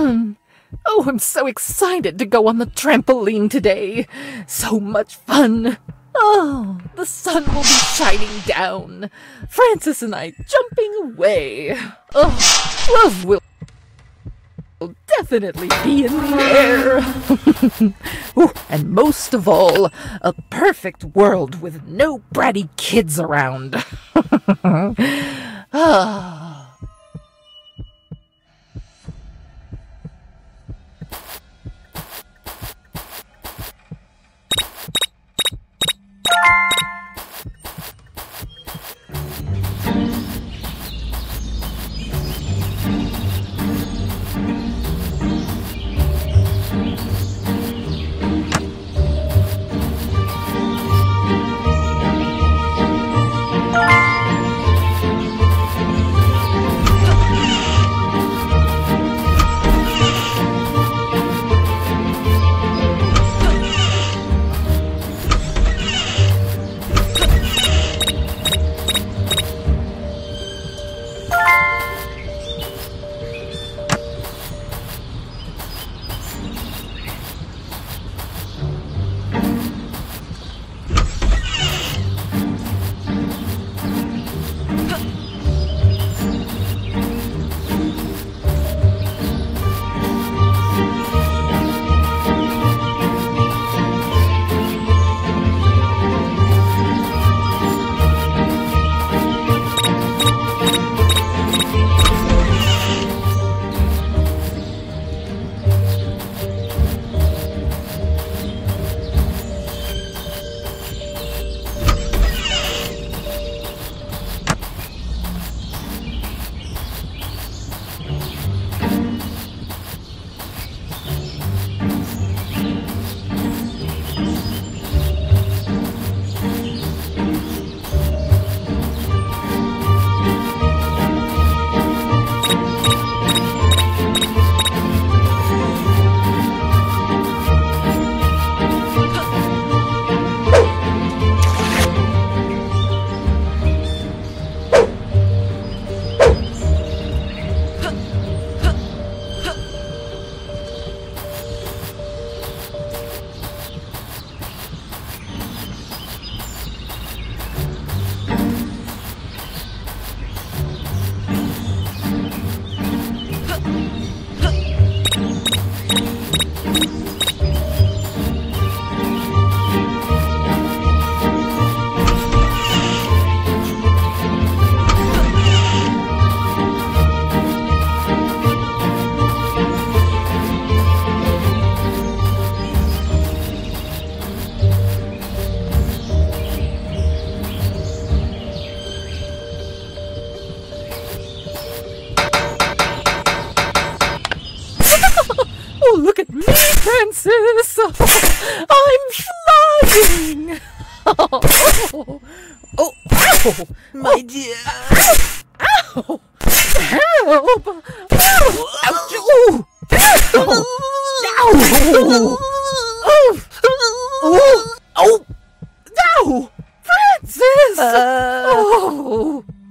Oh, I'm so excited to go on the trampoline today. So much fun. Oh, the sun will be shining down. Francis and I jumping away. Oh, love will definitely be in the air. Ooh, and most of all, a perfect world with no bratty kids around. Ah. Oh, look at me, Francis! I'm flying! Oh, ow! My dear! Ow! Help! Ouch! Ooh! Ow! Ow! Oh! Oh! No! Francis! Oh!